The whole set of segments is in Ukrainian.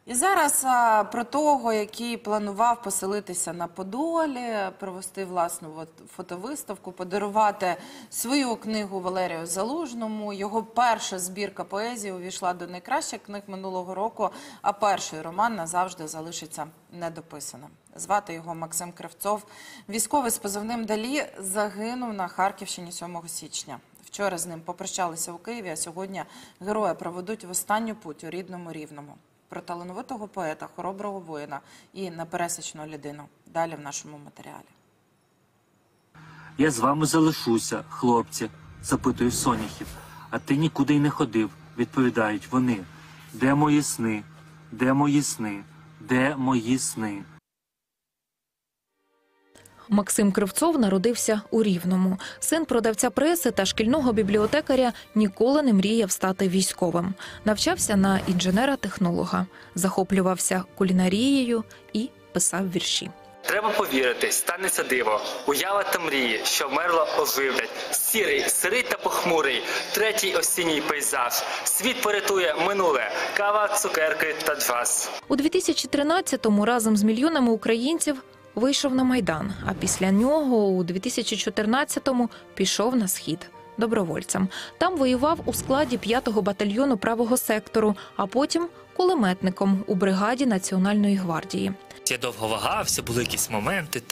І зараз про того, який планував поселитися на Подолі, провести власну фотовиставку, подарувати свою книгу Валерію Залужному. Його перша збірка поезії увійшла до найкращих книг минулого року, а перший роман назавжди залишиться недописаним. Звати його Максим Кривцов. Військовий з позивним «Далі» загинув на Харківщині 7 січня. Вчора з ним попрощалися у Києві, а сьогодні героя проведуть в останню путь у рідному Рівному. Про талановитого поета, хороброго воїна і непересічну людину. Далі в нашому матеріалі. Я з вами залишуся, хлопці, запитує соняхів. А ти нікуди й не ходив, відповідають вони. Де мої сни? Де мої сни? Де мої сни? Максим Кривцов народився у Рівному. Син продавця преси та шкільного бібліотекаря ніколи не мріяв стати військовим. Навчався на інженера-технолога, захоплювався кулінарією і писав вірші. Треба повірити, станеться диво, уява та мрії, що вмерло оживлять. Сірий, сирий та похмурий, третій осінній пейзаж. Світ порятує минуле, кава, цукерки та джаз. У 2013-му разом з мільйонами українців вийшов на Майдан, а після нього у 2014-му пішов на Схід добровольцем. Там воював у складі 5-го батальйону правого сектору, а потім кулеметником у бригаді Національної гвардії. Я довго вагався, були якісь моменти,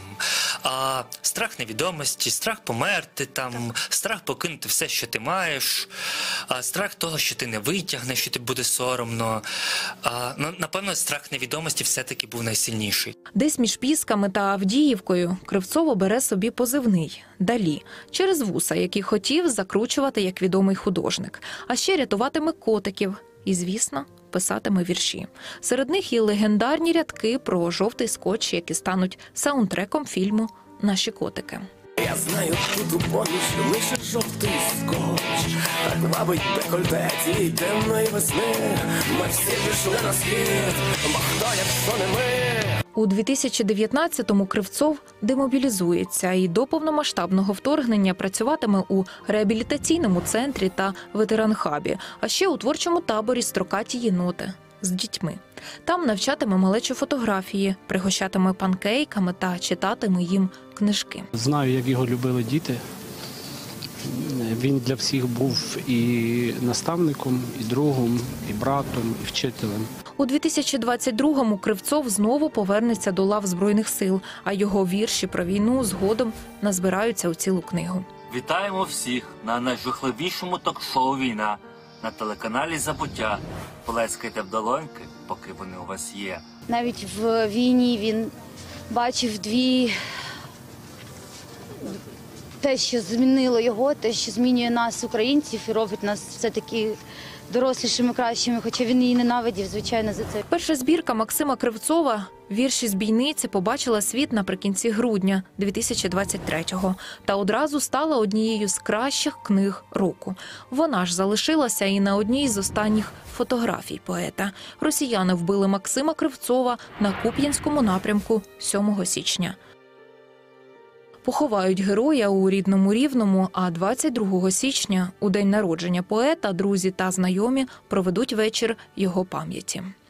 страх невідомості, страх померти, страх покинути все, що ти маєш, страх того, що ти не витягнеш, що тобі буде соромно. Напевно, страх невідомості все-таки був найсильніший. Десь між Пісками та Авдіївкою Кривцов обере собі позивний – «Далі», через вуса, який хотів закручувати як відомий художник. А ще рятуватиме котиків і, звісно, писатиме вірші. Серед них і легендарні рядки про жовтий скотч, які стануть саундтреком фільму «Наші котики». Я знаю, тут у поміж лише жовтий скотч, так вабить декольте тієї темної весни. Ми всі пішли на схід, бо хто, якщо не ми? У 2019-му Кривцов демобілізується і до повномасштабного вторгнення працюватиме у реабілітаційному центрі та ветеранхабі, а ще у творчому таборі «Строкаті єноти» з дітьми. Там навчатиме малечу фотографії, пригощатиме панкейками та читатиме їм книжки. Знаю, як його любили діти. Він для всіх був і наставником, і другом, і братом, і вчителем. У 2022-му Кривцов знову повернеться до лав Збройних сил, а його вірші про війну згодом назбираються у цілу книгу. Вітаємо всіх на найжахливішому ток-шоу «Війна» на телеканалі «Забуття». Плескайте в долоньки, поки вони у вас є. Навіть в війні він бачив те, що змінило його, те, що змінює нас, українців, і робить нас все-таки дорослішими, кращими, хоча він її ненавидів, звичайно, за це. Перша збірка Максима Кривцова «Вірші з бійниці» побачила світ наприкінці грудня 2023-го та одразу стала однією з кращих книг року. Вона ж залишилася і на одній з останніх фотографій поета. Росіяни вбили Максима Кривцова на Куп'янському напрямку 7 січня. Поховають героя у рідному Рівному, а 22 січня, у день народження поета, друзі та знайомі проведуть вечір його пам'яті.